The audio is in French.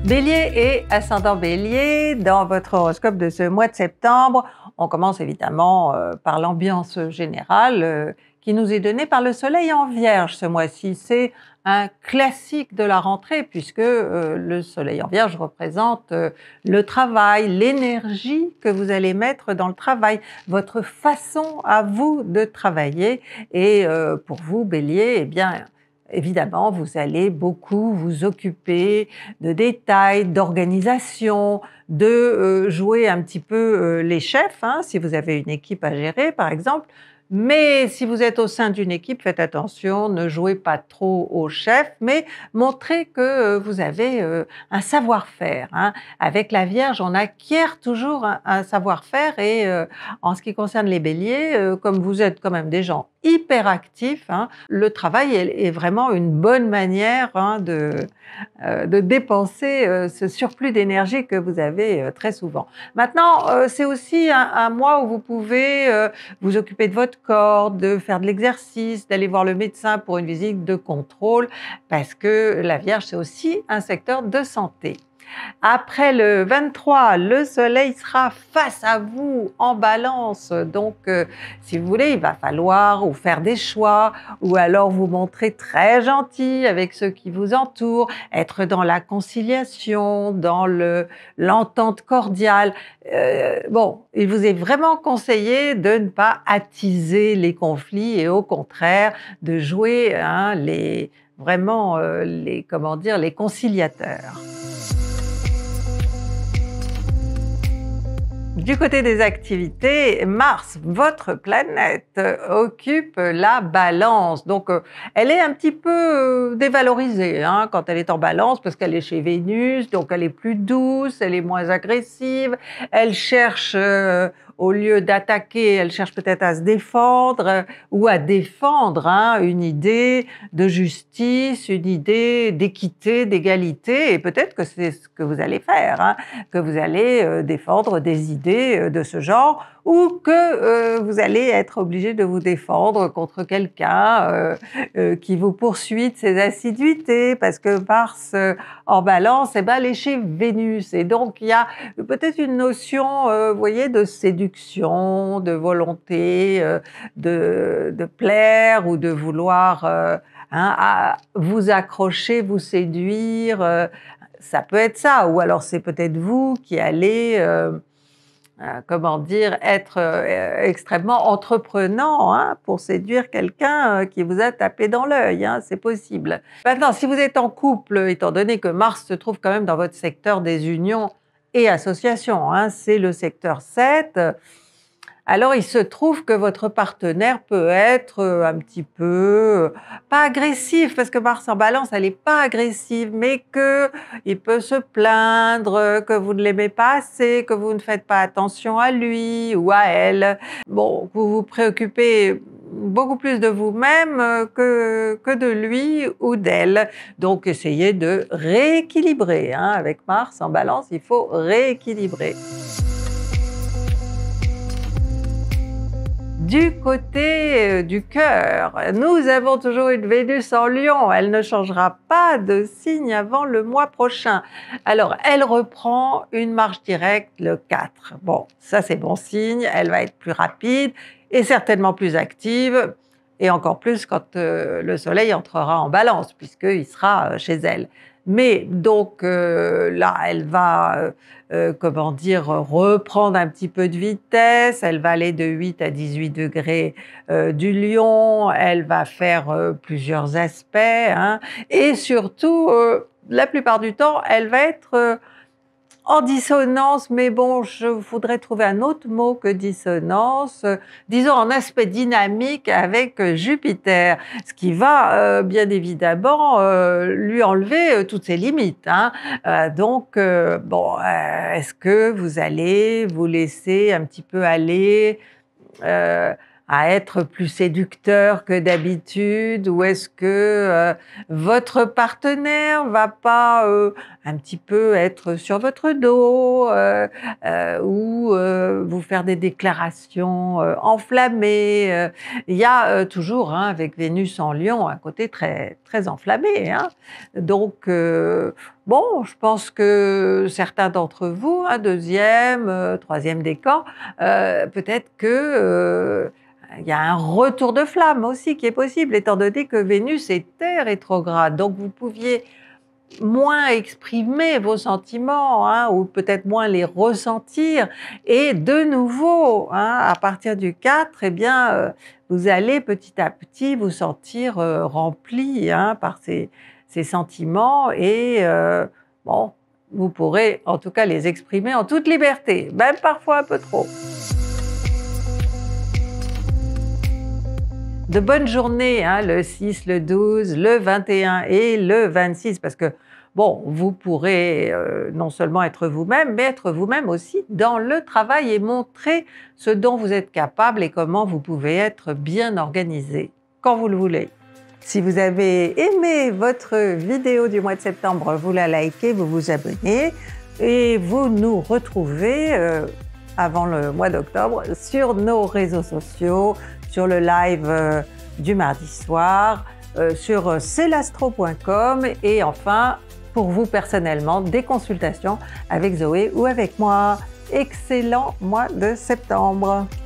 Bélier et ascendant Bélier, dans votre horoscope de ce mois de septembre, on commence évidemment par l'ambiance générale qui nous est donnée par le soleil en Vierge ce mois-ci. C'est un classique de la rentrée puisque le soleil en Vierge représente le travail, l'énergie que vous allez mettre dans le travail, votre façon à vous de travailler. Et pour vous, Bélier, eh bien, évidemment, vous allez beaucoup vous occuper de détails, d'organisation, de jouer un petit peu les chefs, hein, si vous avez une équipe à gérer par exemple. Mais si vous êtes au sein d'une équipe, faites attention, ne jouez pas trop au chef, mais montrez que vous avez un savoir-faire, hein. Avec la Vierge, on acquiert toujours un savoir-faire et en ce qui concerne les Béliers, comme vous êtes quand même des gens hyper actifs, hein, le travail est vraiment une bonne manière, hein, de dépenser ce surplus d'énergie que vous avez très souvent. Maintenant, c'est aussi un mois où vous pouvez vous occuper de votre corps, de faire de l'exercice, d'aller voir le médecin pour une visite de contrôle, parce que la Vierge, c'est aussi un secteur de santé. Après le 23, le soleil sera face à vous en balance, donc si vous voulez, il va falloir ou faire des choix ou alors vous montrer très gentil avec ceux qui vous entourent, être dans la conciliation, dans l'entente cordiale. Bon, il vous est vraiment conseillé de ne pas attiser les conflits et au contraire de jouer, hein, vraiment comment dire, les conciliateurs. Du côté des activités, Mars, votre planète, occupe la Balance. Donc, elle est un petit peu dévalorisée, hein, quand elle est en Balance, parce qu'elle est chez Vénus, donc elle est plus douce, elle est moins agressive, elle cherche, au lieu d'attaquer, elle cherche peut-être à se défendre ou à défendre, hein, une idée de justice, une idée d'équité, d'égalité, et peut-être que c'est ce que vous allez faire, hein, que vous allez défendre des idées de ce genre, ou que vous allez être obligé de vous défendre contre quelqu'un qui vous poursuit de ses assiduités, parce que Mars en Balance, eh ben, elle est chez Vénus, et donc il y a peut-être une notion, vous voyez, de séduction, de volonté de plaire ou de vouloir vous accrocher, vous séduire. Ça peut être ça, ou alors c'est peut-être vous qui allez comment dire, être extrêmement entreprenant, hein, pour séduire quelqu'un qui vous a tapé dans l'œil, hein, c'est possible. Maintenant, si vous êtes en couple, étant donné que Mars se trouve quand même dans votre secteur des unions et associations, hein, c'est le secteur 7, alors il se trouve que votre partenaire peut être un petit peu, pas agressif, parce que Mars en Balance, elle n'est pas agressive, mais qu'il peut se plaindre que vous ne l'aimez pas assez, que vous ne faites pas attention à lui ou à elle. Bon, vous vous préoccupez beaucoup plus de vous-même que de lui ou d'elle. Donc essayez de rééquilibrer, hein. Avec Mars en Balance, il faut rééquilibrer. Du côté du cœur, nous avons toujours une Vénus en Lion, elle ne changera pas de signe avant le mois prochain. Alors, elle reprend une marche directe le 4. Bon, ça c'est bon signe, elle va être plus rapide et certainement plus active, et encore plus quand le soleil entrera en Balance, puisqu'il sera chez elle. Mais donc là, elle va, comment dire, reprendre un petit peu de vitesse, elle va aller de 8 à 18 degrés du Lion, elle va faire plusieurs aspects, hein, et surtout, la plupart du temps, elle va être en dissonance, mais bon, je voudrais trouver un autre mot que dissonance, disons en aspect dynamique avec Jupiter, ce qui va bien évidemment lui enlever toutes ses limites, hein. Donc, bon, est-ce que vous allez vous laisser un petit peu aller à être plus séducteur que d'habitude, ou est-ce que votre partenaire va pas un petit peu être sur votre dos ou vous faire des déclarations enflammées. Il y a toujours, hein, avec Vénus en Lion, un côté très, très enflammé, hein. Donc, Bon, je pense que certains d'entre vous, hein, 2e, 3e décan, peut-être que, il y a un retour de flamme aussi qui est possible, étant donné que Vénus était rétrograde. Donc vous pouviez moins exprimer vos sentiments, hein, ou peut-être moins les ressentir. Et de nouveau, hein, à partir du 4, eh bien, vous allez petit à petit vous sentir rempli, hein, par ces sentiments et bon, vous pourrez en tout cas les exprimer en toute liberté, même parfois un peu trop. De bonnes journées, hein, le 6, le 12, le 21 et le 26, parce que bon, vous pourrez non seulement être vous-même, mais être vous-même aussi dans le travail et montrer ce dont vous êtes capable et comment vous pouvez être bien organisé quand vous le voulez. Si vous avez aimé votre vidéo du mois de septembre, vous la likez, vous vous abonnez et vous nous retrouvez avant le mois d'octobre sur nos réseaux sociaux, sur le live du mardi soir, sur celastro.com et enfin, pour vous personnellement, des consultations avec Zoé ou avec moi. Excellent mois de septembre!